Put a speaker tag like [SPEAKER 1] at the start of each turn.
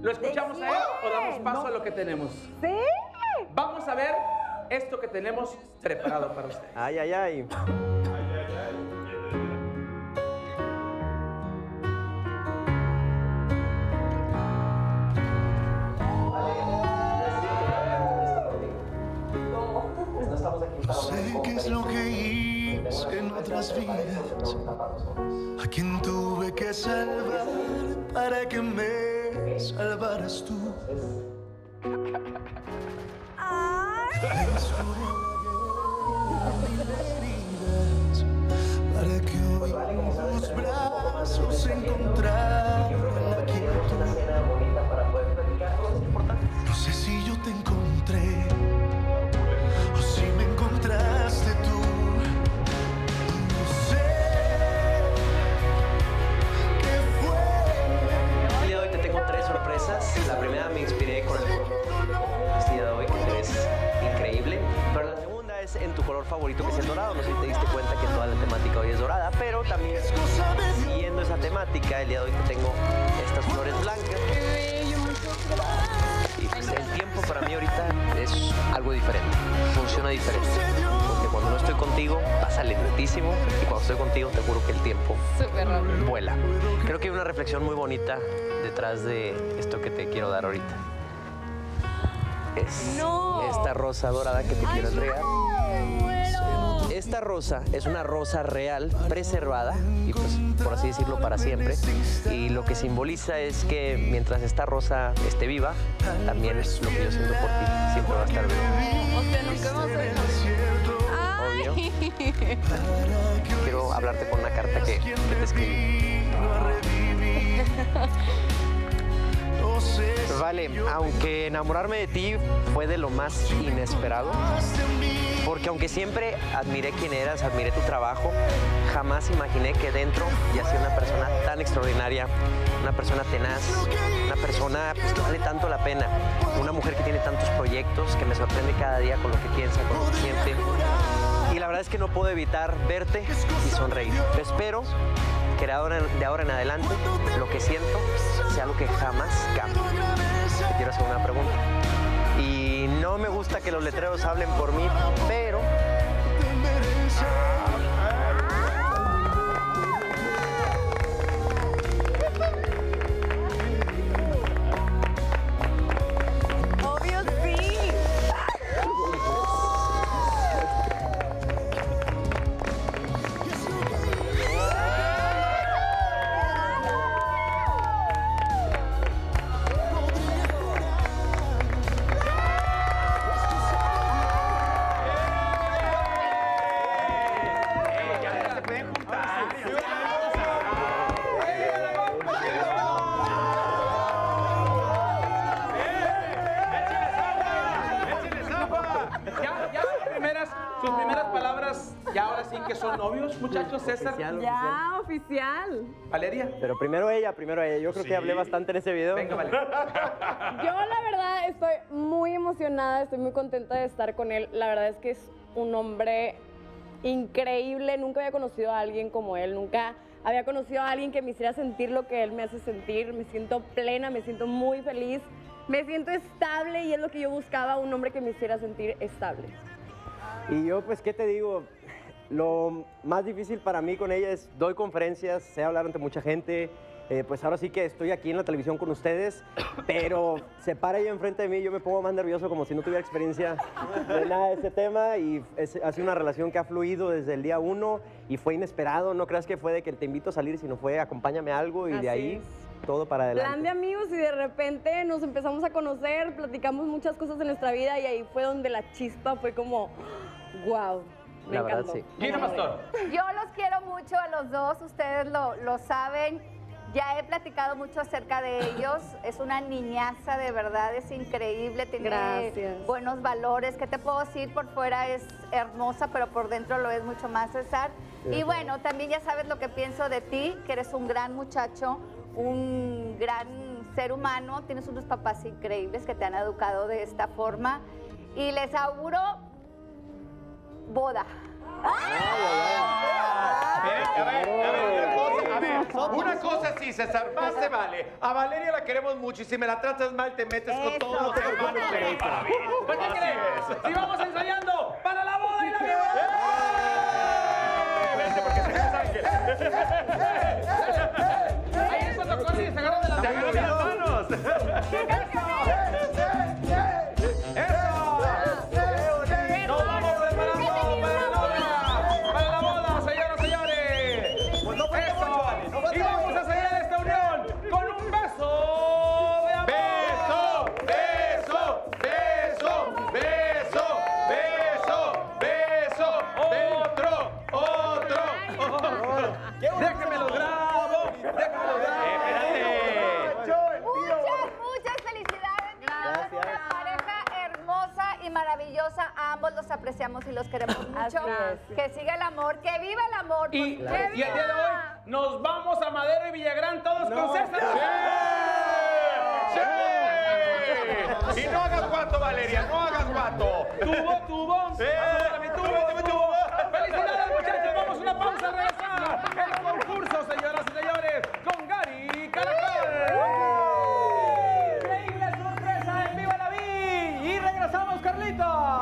[SPEAKER 1] ¿Lo escuchamos a él o damos paso a lo que tenemos?
[SPEAKER 2] Sí.
[SPEAKER 1] Vamos a ver esto que tenemos preparado para usted.
[SPEAKER 3] Ay, ay, ay.
[SPEAKER 4] Sé qué es lo que hice en otras vidas, a quien tuve que salvar para que me salvaras tú. La historia de la heridas, para que hoy tus brazos encontraran la quietud. No sé si yo te encontré o si me encontraste tú. No sé qué fue.
[SPEAKER 3] El día de hoy te tengo 3 sorpresas. La primera me inspiré con el este día de hoy, que te ves increíble. Pero la segunda es en tu color favorito, que es el dorado. No sé si te diste cuenta que toda la temática hoy es dorada, pero también siguiendo esa temática, el día de hoy te tengo estas flores blancas. Y pues el tiempo para mí ahorita es algo diferente, funciona diferente. Porque cuando no estoy contigo pasa lentísimo y cuando estoy contigo te juro que el tiempo vuela. Creo que hay una reflexión muy bonita detrás de esto que te quiero dar ahorita. Es esta rosa dorada que te quiero entregar. Esta rosa es una rosa real, preservada, y pues por así decirlo para siempre. Y lo que simboliza es que mientras esta rosa esté viva, también es lo que yo siento por ti, siempre va a estar vivo.
[SPEAKER 2] O sea, nunca hemos
[SPEAKER 3] Obvio. Quiero hablarte con una carta que te escribí. Vale, aunque enamorarme de ti fue de lo más inesperado, porque aunque siempre admiré quién eras, admiré tu trabajo, jamás imaginé que dentro yacía una persona tan extraordinaria, una persona tenaz, una persona pues, que vale tanto la pena, una mujer que tiene tantos proyectos, que me sorprende cada día con lo que piensa, con lo que siente. Y la verdad es que no puedo evitar verte y sonreír. Espero que de ahora en adelante lo que siento sea algo que jamás cambie. Te quiero hacer una pregunta. Y no me gusta que los letreros hablen por mí, pero...
[SPEAKER 2] Obvio, sí.
[SPEAKER 1] Sus primeras palabras, ya ahora sí que son novios, muchachos. César.
[SPEAKER 2] Ya, oficial.
[SPEAKER 1] Valeria.
[SPEAKER 3] Pero primero ella. Yo creo que hablé bastante en ese video.
[SPEAKER 1] Venga, Valeria.
[SPEAKER 2] Yo la verdad estoy muy emocionada, estoy muy contenta de estar con él. La verdad es que es un hombre increíble. Nunca había conocido a alguien como él, nunca había conocido a alguien que me hiciera sentir lo que él me hace sentir. Me siento plena, me siento muy feliz, me siento estable y es lo que yo buscaba, un hombre que me hiciera sentir estable.
[SPEAKER 3] Y yo, pues, ¿qué te digo? Lo más difícil para mí con ella es, doy conferencias, sé hablar ante mucha gente, pues ahora sí que estoy aquí en la televisión con ustedes, pero se para ella enfrente de mí y yo me pongo más nervioso como si no tuviera experiencia de nada de ese tema y ha sido una relación que ha fluido desde el día 1 y fue inesperado, no creas que fue de que te invito a salir, sino fue acompáñame a algo y
[SPEAKER 2] Así
[SPEAKER 3] de ahí
[SPEAKER 2] es.
[SPEAKER 3] todo para adelante.
[SPEAKER 2] Plan de amigos y de repente nos empezamos a conocer, platicamos muchas cosas de nuestra vida y ahí fue donde la chispa fue como, wow, me
[SPEAKER 3] La verdad,
[SPEAKER 2] encantó.
[SPEAKER 3] sí.
[SPEAKER 1] Gina Pastor.
[SPEAKER 5] Yo los quiero mucho a los dos, ustedes lo saben. Ya he platicado mucho acerca de ellos. Es una niñaza, de verdad, es increíble. Tiene
[SPEAKER 2] Gracias.
[SPEAKER 5] buenos valores. ¿Qué te puedo decir? Por fuera es hermosa, pero por dentro lo es mucho más, César. Y bueno, también ya sabes lo que pienso de ti, que eres un gran muchacho, un gran ser humano. Tienes unos papás increíbles que te han educado de esta forma. Y les auguro boda.
[SPEAKER 1] A ver, una cosa
[SPEAKER 6] sí, César, más se vale. A Valeria la queremos mucho y si me la tratas mal te metes con todos los hermanos de ella.
[SPEAKER 1] ¿Por qué crees? Si vamos ensayando para la boda y la vida.
[SPEAKER 6] Vente porque se casa Ángel.
[SPEAKER 1] Ahí es cuando corre y se agarran de las
[SPEAKER 6] ¡Te agarro de las manos!
[SPEAKER 1] ¡Nos vamos preparando para la boda, señoras y señores!
[SPEAKER 6] Pues no fue
[SPEAKER 1] ¡Eso!
[SPEAKER 6] mucho, Ale, no fue
[SPEAKER 1] Y vamos a sellar esta unión con un beso de amor.
[SPEAKER 6] ¡Beso! ¡Beso! ¡Beso! ¡Beso! ¡Beso! ¡Beso! ¡Otro!
[SPEAKER 1] ¡Déjeme lo grabo! ¡Déjeme lo grabo!
[SPEAKER 5] Muchas felicidades, niños. Son una pareja hermosa y maravillosa. A ambos los apreciamos y los queremos mucho. Que siga el amor, que viva el amor.
[SPEAKER 1] Y
[SPEAKER 5] porque
[SPEAKER 1] el día de hoy nos vamos a Madero y Villagrán todos con César.
[SPEAKER 6] ¡Sí! Y no hagas guato, Valeria, no hagas guato.
[SPEAKER 1] Tubo.
[SPEAKER 6] Sí.
[SPEAKER 1] Pasamos la mitad.